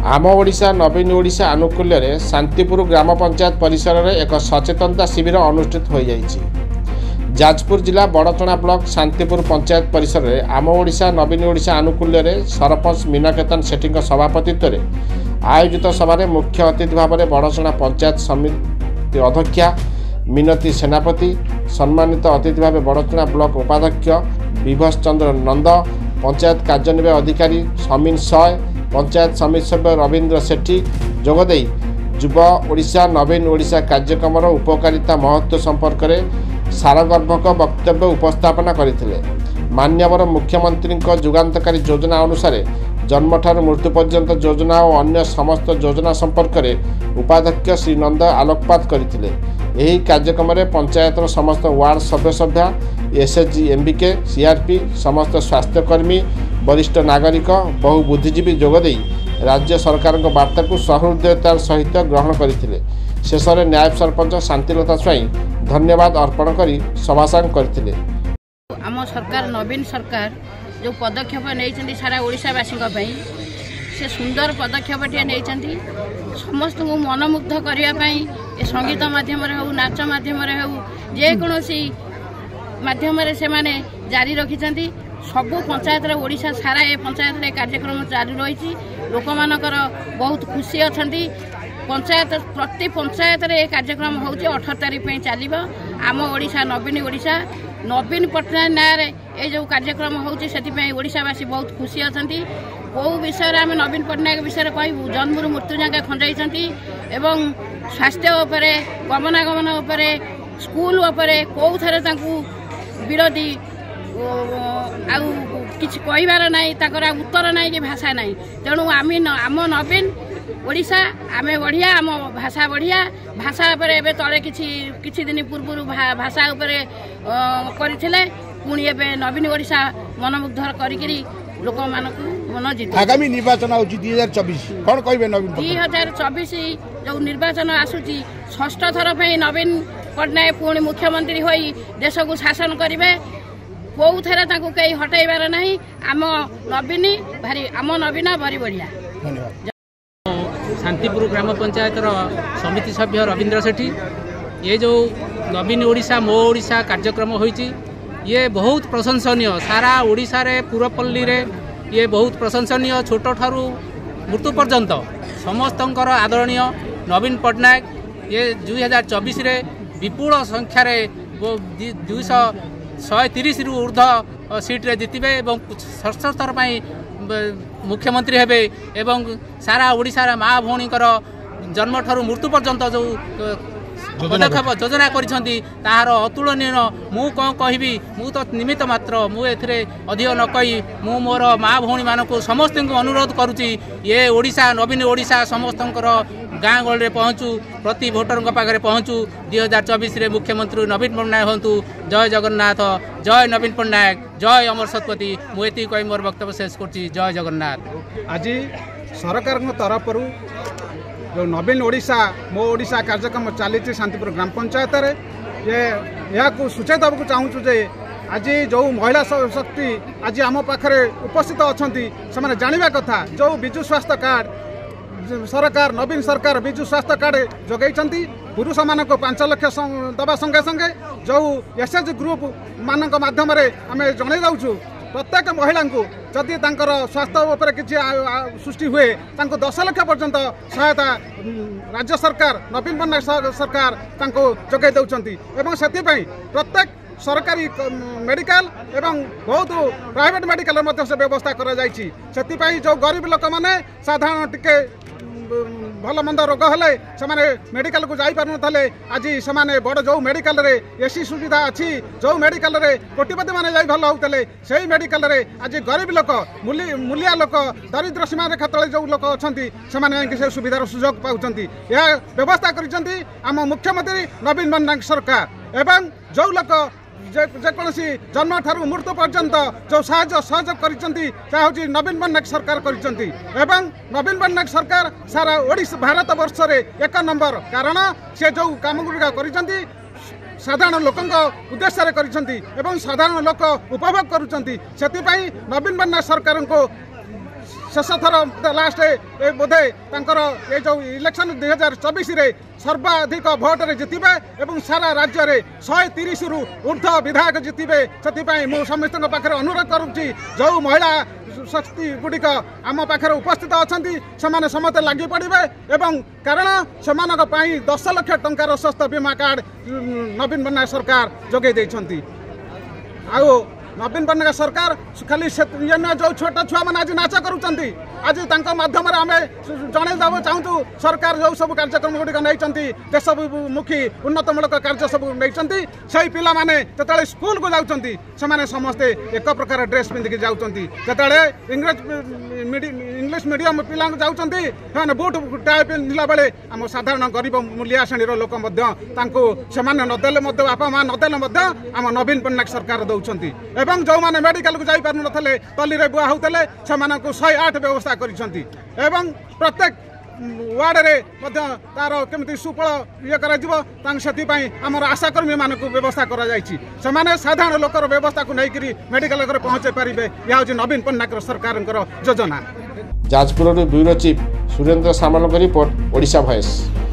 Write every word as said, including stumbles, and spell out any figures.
आम ओडिशा नवीन ओडिशा आनुकूल्य रे शांतिपुर ग्राम पंचायत परिसर में एक सचेतनता शिविर अनुष्ठित हो जाइछि। जाजपुर जिला बड़चणा ब्लॉक शांतिपुर पंचायत परिसर में आम ओडिशा नवीन ओडिशा आनुकूल्य रे सरपंच मीनाकेतन सेठी सभापतित्व में आयोजित सभारे मुख्य अतिथि भाव में बड़चणा पंचायत समिति अध्यक्षा मिनती सेनापति, सम्मानित अतिथि भाव बड़चणा ब्लॉक उपाध्यक्ष विभस चंद्र नंद, पंचायत कार्यनिर्वाही अधिकारी समीन सय, पंचायत समिति सभ्य रवींद्र सेठी जोगदे युव ओडिशा नवीन ओडिशा कार्यक्रम उपकारिता महत्व संपर्क में सारगर्भक वक्तव्य उपस्थापना करथिले। मान्यवर मुख्यमंत्री जुगान्तकारी योजना अनुसार जन्मठार मृत्यु पर्यंत योजना और अन्य समस्त योजना संपर्क में उपाध्यक्ष श्री नंद आलोकपात करथिले। एही कार्यक्रम में पंचायतर समस्त वार्ड सभ्य सभ्या एसएचजी एमबीके सीआरपी समस्त स्वास्थ्यकर्मी वरिष्ठ नागरिक बहु बुद्धिजीवी जोगदे राज्य सरकार वार्ता को सहृदयतार सहित ग्रहण करथिले। शेष में नायब सरपंच शांतिलता स्वाई धन्यवाद अर्पण कर सभासांग करथिले। आम सरकार नवीन सरकार जो पदक्षेप नहीं सारा ओडिशावासी से सुंदर पदक्षेप नहीं समस्त को मनमुग्ध करने संगीत माध्यम हो नाच माध्यम हो जेकोसी माध्यम से माने जारी रखिंट सबू पंचायत ओडिशा सारा ए पंचायत कार्यक्रम जारी रही लोक मानकर बहुत खुशी अच्छा पंचायत प्रति पंचायत रे कार्यक्रम होची अठारह तारीख पे चलिबो। आम ओडिशा नवीन ओडिशा नवीन पटनायक नारे ए जो कार्यक्रम होची सेति पे ओडिशावासी बहुत खुशी अछंती। को विषय आम नवीन पटनायक विषय कहबू जन्मरू मृत्यु जाके खंडाई एवं स्वास्थ्य उपरे गमनागमन उपरे स्कूल उपरे को थरे तांकू विरोधी आउ किछ कहिबार नाही ताकर उत्तर नाही कि भाषा नाही। तेणु आम आम नवीन ओडिशा आमे बढ़िया आम भाषा बढ़िया भाषा उपरे एबे तले किछि किछि दिन पूर्व भाषा उपरे करथिले पुणी एबे नवीन ओडिशा मनमुग्धर करिकरी लोक मानकु मन जित। आगामी निर्वाचन होची दो हज़ार चौबीस कोन कहबे नवीन दो हज़ार चौबीस जो निर्वाचन आसुची षष्ठ थर पे नवीन पटनायक पुणी मुख्यमंत्री होई देश को शासन करिवे को थरे ताकू कई हटाइबार नाही। आम नवीन भारी आम नवीन भारी बढ़िया। धन्यवाद। शांतिपुर ग्राम पंचायत समिति सभ्य रवींद्र सेठी ये जो नवीन ओडिशा मो ओडिशा कार्यक्रम होईची ये बहुत प्रशंसनीय सारा ओडिशा रे पूरपल्ली रे ये बहुत प्रशंसनीय छोट ठारू मृत्यु पर्यंत समस्तंकर आदरणीय नवीन पटनायक ये दुई हजार चौबीस रे विपुल संख्यार दुई शहे तीस रु ऊर्ध्व सीट्रे जितबे और षष्ठ थर मुख्यमंत्री हेबे एवं सारा ओडिशा माँ भौणी जन्म ठारू मृत्यु पर्यंत जो पदक्षेप योजना करिसेंती ताहार अतुलनीय मु कौन कहबी मु तो निमित्त मात्र मु एथिरे अधिक न कही मु मोर माँ भौणी मानक समस्त को अनुरोध करुच्ची ये ओडिशा नवीन ओडिशा समस्तंकर गाँ गहली पहुँचू प्रति भोटर पाखे पहुँचू दुई हजार चौबीस मुख्यमंत्री नवीन पटनायक हूँ। जय जगन्नाथ, जय नवीन पटनायक, जय अमर शतपथी। मुझे कही मोर वक्तव्य शेष करुच्ची। जय जगन्नाथ। आज सरकार तरफ जो नवीन ओडिशा मो ओडिशा कार्यक्रम चली शांतिपुर ग्राम पंचायत रे ये या सूचना देवाक चाहूँ जे आज जो महिला शक्ति आज आम पाखे उपस्थित अच्छा से जानवा कथा जो विजु स्वास्थ्य कार्ड सरकार नवीन सरकार विजु स्वास्थ्य कार्ड जगैछंती पुरुष मान को पांच लक्ष दबा संगे संगे जो एसएच ग्रुप मान माध्यम आम जन दौचु प्रत्येक महिला को जदि स्वास्थ्य उपर किसी सृष्टि हुए दस लक्ष पर्यंत सहायता राज्य सरकार नवीन पटनायक सरकार जगै दौरान एवं से प्रत्येक सरकारी मेडिकल एवं बहुत प्राइवेट मेडिकल से व्यवस्था करा जायछि। सेति जो गरीब लोक माने साधारण टिके भल मंद रोग हेले से मेडिकल को जाई पारन थाले आज से बड़ जो मेडिकल रे एसी सुविधा अच्छी जो मेडिकल रे कोटिपति माने जाई भल होतले सेही मेडिकल रे आज गरीब लोक मूलिया लोक दरिद्र सीमा रेखा तले जो लोक अछंती से सुविधार सुजोग पाउछंती या व्यवस्था करिसंती आम मुख्यमंत्री नवीन पटनायक सरकार एवं जो लोक जेकोसी जन्म ठारू मृत्यु पर्यंत जो साहाय्य सहयोग करिसंती ता होची नवीन पटनायक सरकार करिसंती एवं नवीन पटनायक सरकार सारा ओडिशा भारत वर्ष रे एक नंबर कारण से जो काम गुड़िका करिसंती साधारण लोक उद्देश्य करिसंती एवं साधारण लोक उपभोग करुचंती सेति पई नवीन पटनायक सरकार को शेष थर लास्ट बोधे ये जो इलेक्शन दुई हजार चौबीस सर्वाधिक भोट रे जितबे एवं सारा राज्य में शहे तीस रु ऊर्ध विधायक जितबे से मुझे समस्त पाखे अनुरोध करुच्ची जो महिला शक्ति गुड़िक आम पाखे उपस्थित अच्छा से समस्ते लगी पड़े एवं कारण से दस लाख टंकार स्वास्थ्य बीमा कार्ड नवीन पट्टनायक सरकार जोगे देइछंती। आउ नवीन पट्टनायक सरकार खाली जो छोट छुआ मैंने आज नाच करुँच आज माध्यम आम जनईदेव चाहूँ सरकार जो सब कार्यक्रम गुड़िक नहीं देशमुखी उन्नतमूलक कार्य सब नहीं से पिला माने जो स्कूल को जाऊँगी से समस्ते एक प्रकार ड्रेस पिंधिकी जाऊँगी जो इंग्लिश इंग्लिश मीडियम पिला जाऊँगी से बुट टाई पिंधला बेले आम साधारण गरीब मूलिया श्रेणी लोक से नदेले बापा माँ नदेले आम नवीन पट्टनायक सरकार दौरान एवं जो मैंने मेडिकल को जाई पारु नथले तलीरे बुआ होतले से शहे आठ व्यवस्था करिसंती एवं प्रत्येक वार्ड रे मध्य तार केमती सुफल ये करा जिवो तांग सेति पई हमर आशाकर्मी मानक व्यवस्था करा जायछि सेमाने साधारण लोकर व्यवस्था को नैकरी मेडिकल करे पहुंचे पारिबे या होछि नवीन पट्टनायक सरकारक योजना। जाजपुर ब्यूरो चीफ सुरेंद्र सामलक रिपोर्ट ओडिशा भॉइस।